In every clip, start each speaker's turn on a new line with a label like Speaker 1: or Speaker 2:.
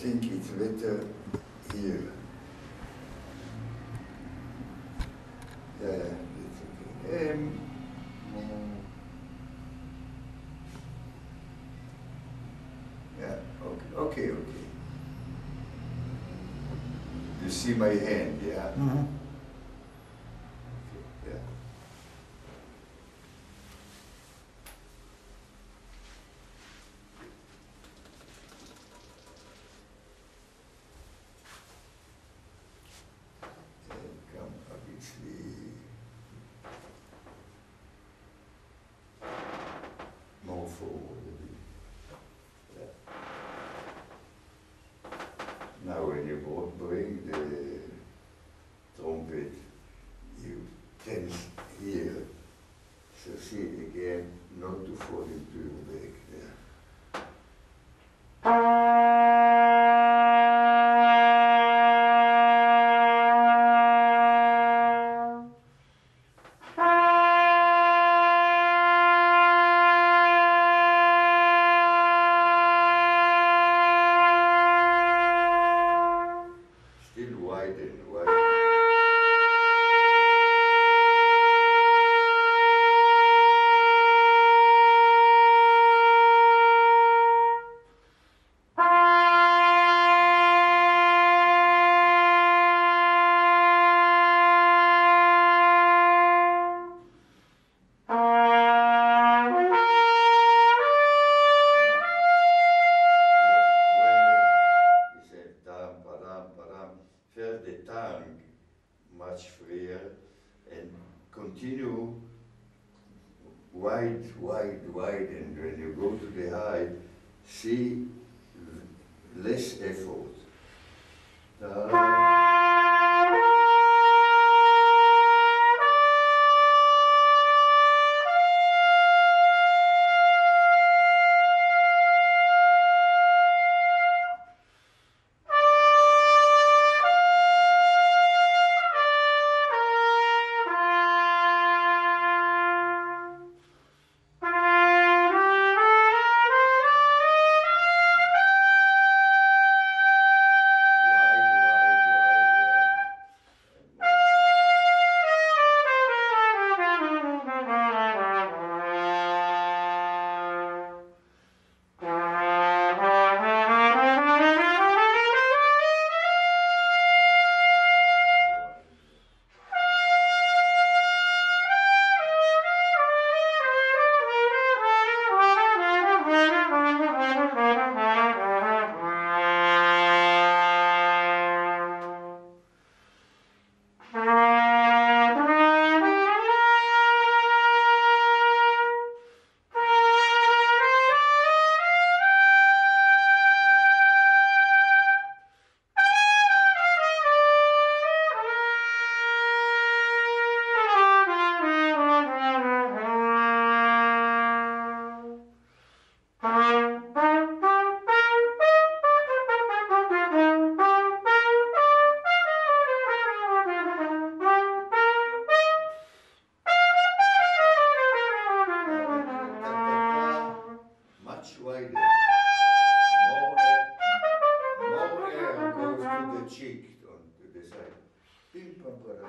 Speaker 1: think it's better here. Yeah, it's okay. Yeah, okay. You see my hand, yeah?
Speaker 2: Mm-hmm.
Speaker 1: Yeah. Come obviously more forward a bit. Yeah. Now when you bring the trumpet, you can hear. So see again, not to fall into your back there. Still widen. First the tongue much freer and continue wide, and when you go to the high, see less effort. Much wider. More air goes to the cheek, to the side. Pim, pam, pam,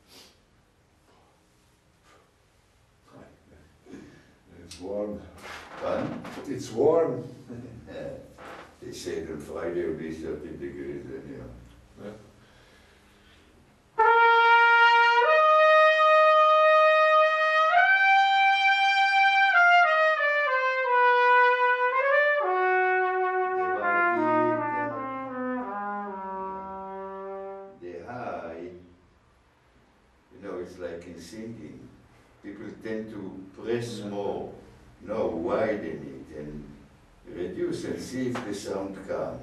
Speaker 1: It's warm. Fun?
Speaker 2: It's warm.
Speaker 1: They say that Friday will be 30 degrees anyhow.
Speaker 2: Yeah.
Speaker 1: The high, it's like in singing. People tend to press more, widen it and reduce and see if the sound comes.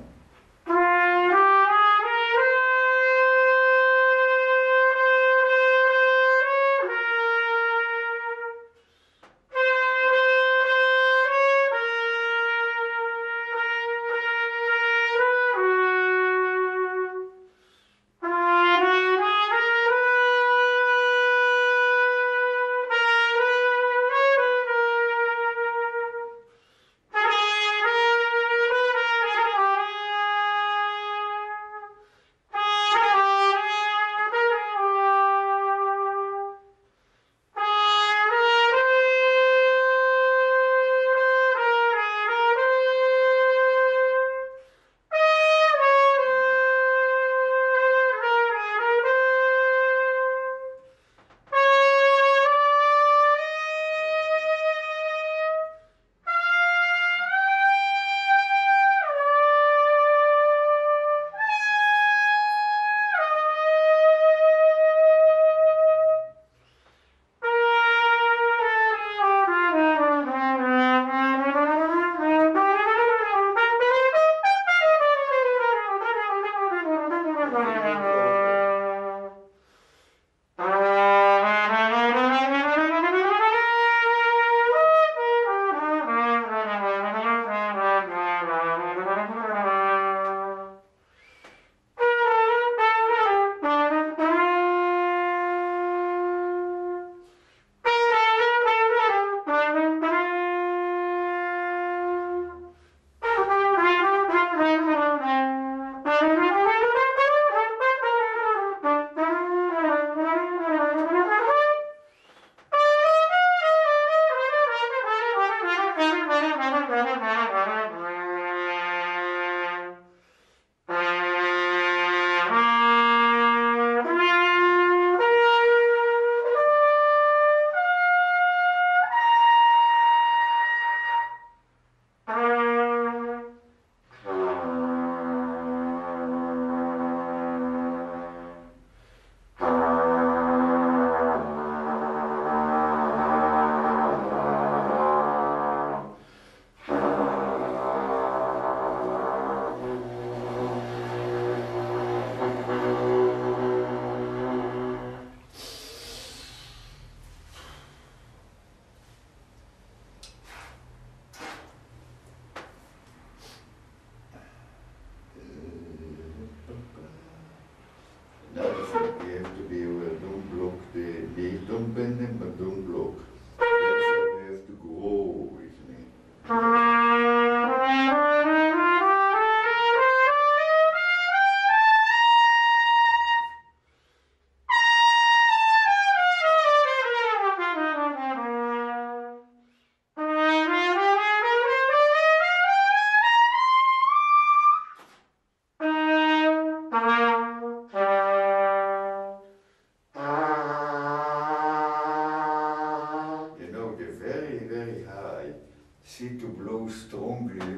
Speaker 1: See to blow strongly,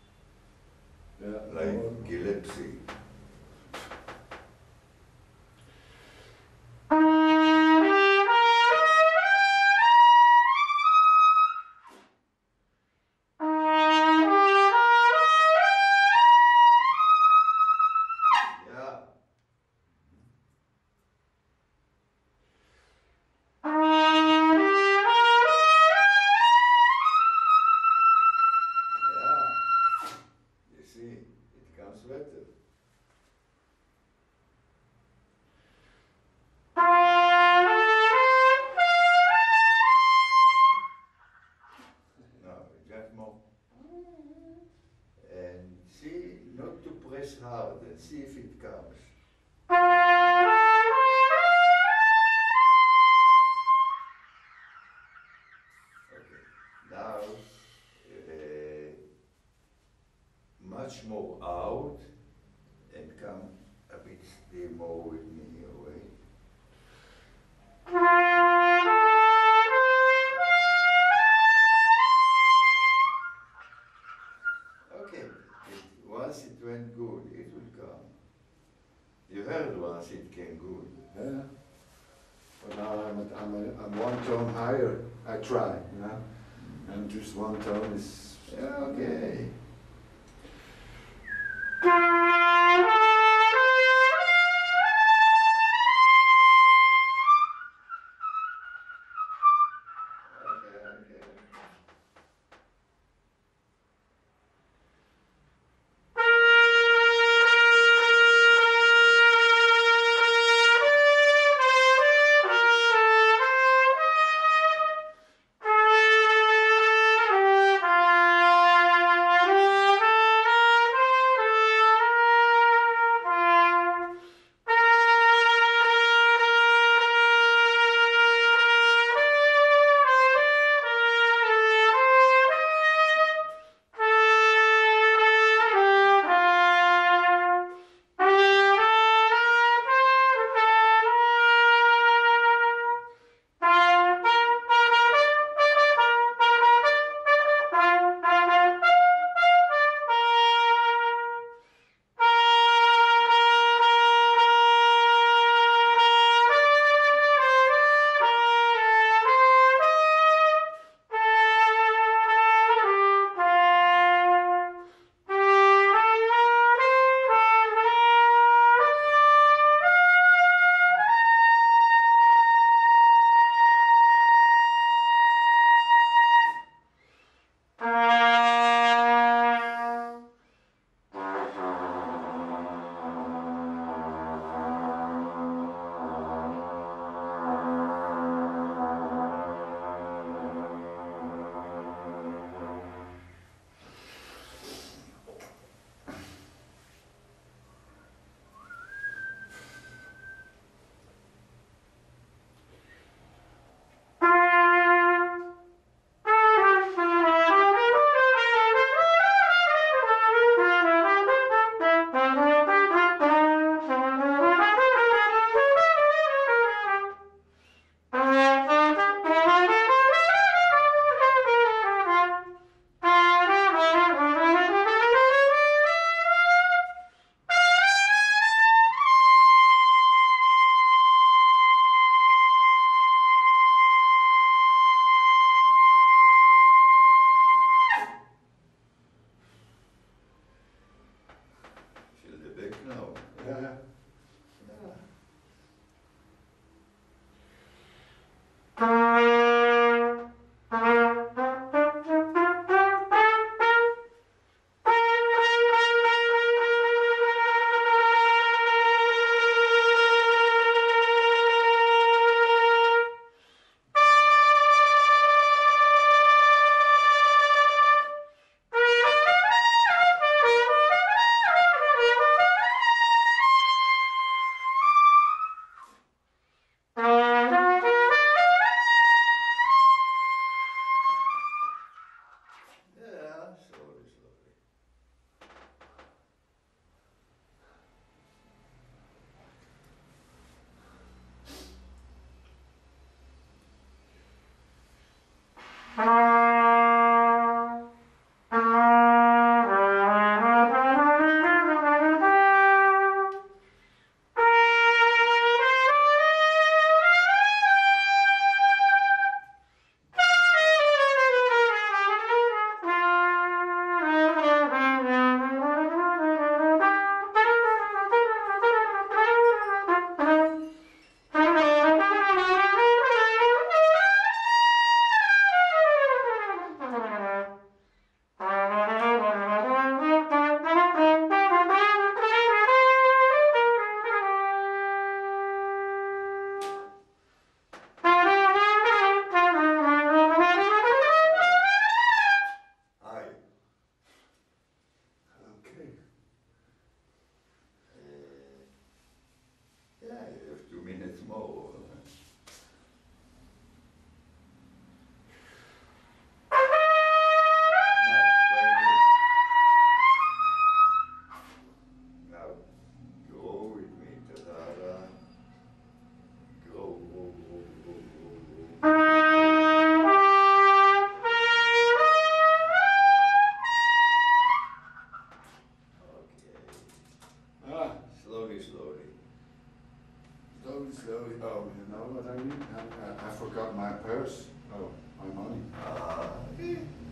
Speaker 1: like Gillespie. Hard and see if it comes. Okay. Now much more out and come a bit more with me away. Okay, once it went good, it will come. You heard once it came good.
Speaker 2: Yeah. But now I'm one tone higher. I try, you know. And just one tone is.
Speaker 1: Yeah, okay.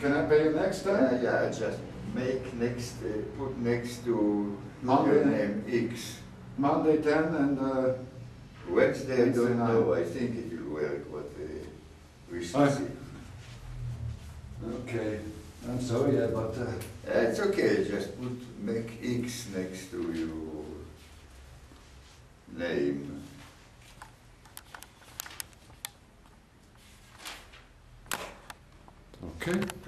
Speaker 2: Can I pay you next time?
Speaker 1: Yeah, just make next, put next to
Speaker 2: Monday.
Speaker 1: your name X.
Speaker 2: Monday 10 and
Speaker 1: Wednesday, I
Speaker 2: Wednesday
Speaker 1: don't
Speaker 2: 9.
Speaker 1: know. I think it will work, but we should
Speaker 2: Oh.
Speaker 1: see.
Speaker 2: okay. I'm sorry, but
Speaker 1: It's okay, just make X next to your name.
Speaker 2: okay.